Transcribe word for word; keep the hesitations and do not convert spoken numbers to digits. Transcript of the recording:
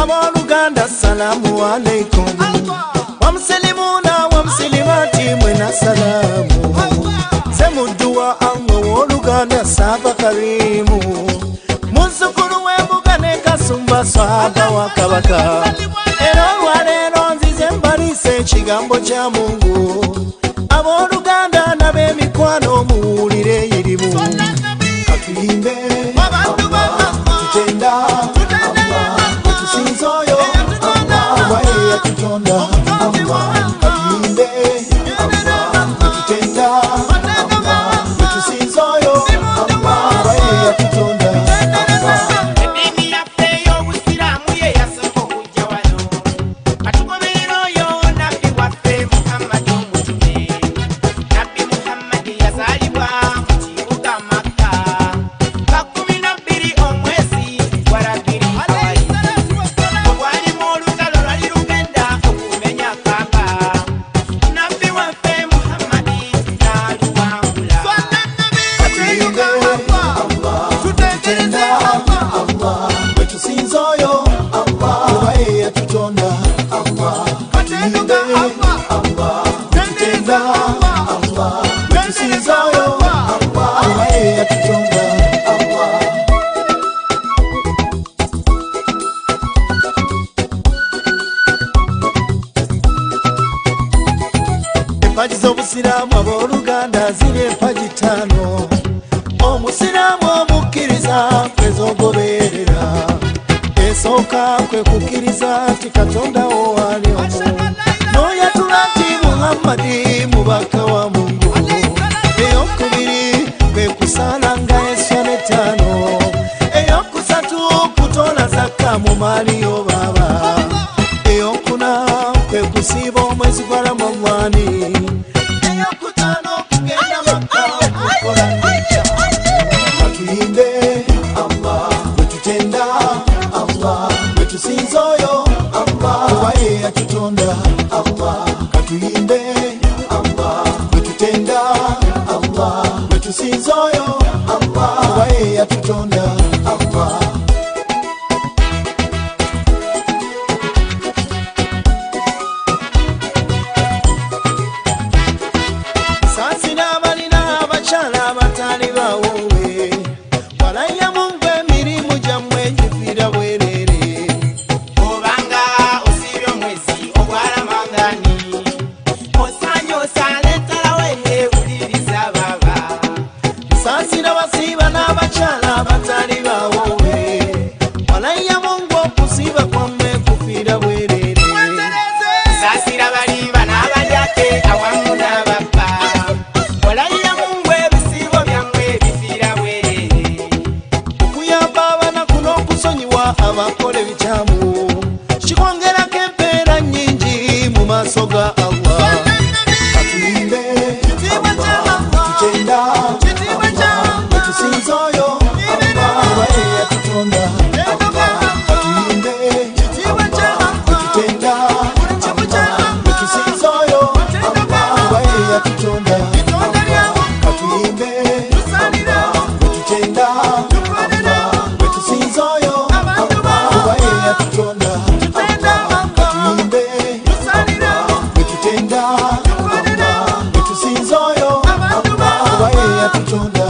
Abooluganda assalamu alaikum. Wamsilimuna wamsilimati mwena salamu. Semudduwa Allah w'Oluganda Saava karimu. Muzzukulu w'embuga ne Kasumba Swahaba wa Kabaka. Era olwaleero nzize mbaliise ekigambo kya Mungu. Abooluganda n'ab'emikwano muwulire eyirimu. Katuyimbe tutenda wetusinza oyo waye yatutonda. Katuyimbe tutenda wetusinza oyo waye yatutonda. Empaji z'obusiraamu abooluganda ziri empaji ttaano. Omusiraamu omukkiriza kwezogoberera. Esooka kwe kukkiriza nti Katonda wo ali omu. N'oyatula nti Muhammadi mubaka wa Mungu. Eyokubiri kwe kusaala nga eswala ettaano. Eyokusatu kutola zakka mu maali yo baaba. Eyokuna kwe kusiiba omwezi gwa Ramadan. Eyokutaano kugenda Makka okukola nnyo. Katuyimbe Allah wetutenda, Allah wetusinza oyo Allah waye yatutonda. Allah katuyimbe Allah wetutenda, Allah wetusinza oyo Allah waye yatutonda. Allah abakole bikyamu kikwongerako empeera nnyingi mu maaso ga Allah. Katuyimbe tutenda wetusinza oyo waye yatutonda. Katuyimbe tutenda wetusinza oyo waye yatutonda. Katuyimbe tutenda wetusinza oyo yatutonda. Katuyimbe wetutenda wetusinza oyo waye yatutonda.